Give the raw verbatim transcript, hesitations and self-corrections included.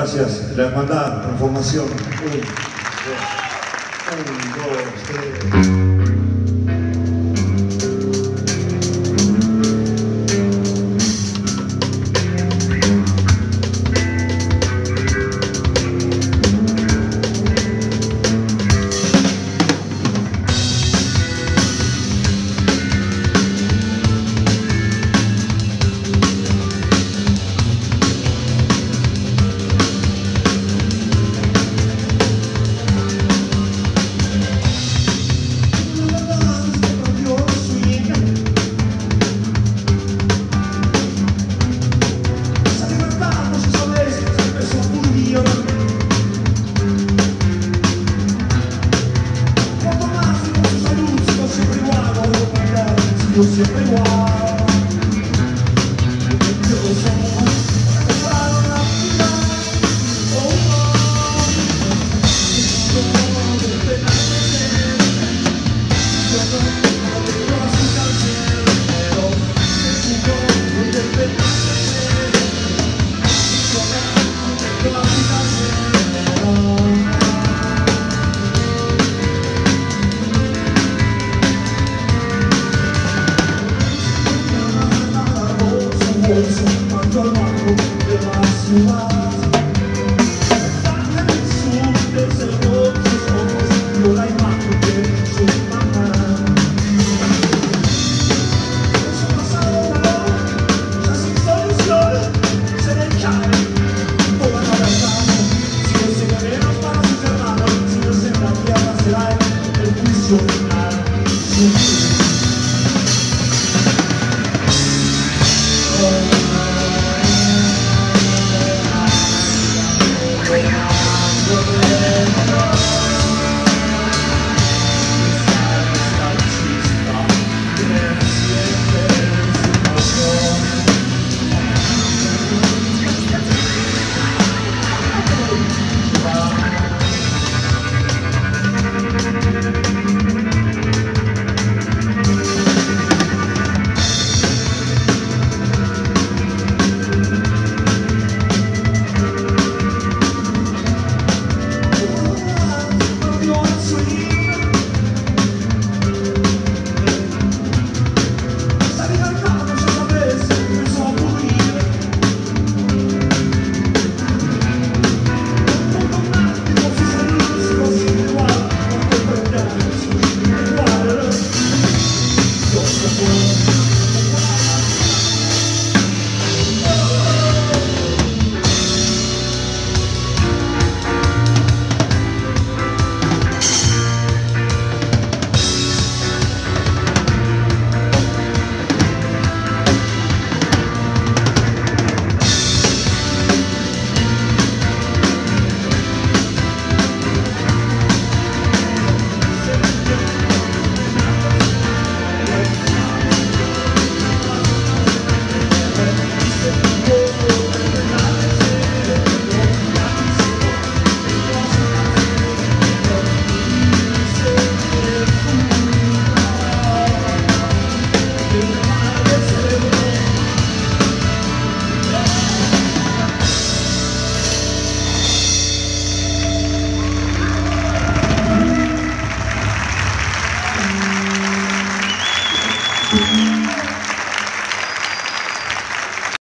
Gracias, la hermandad, transformación. Un, dos, un, dos, tres. Yo siempre igual, yo somos para la vida, oh no, no te pertenecer, yo no tengo a su canción, pero no te pertenecer, yo no tengo a su canción. Quando eu largo, eu acho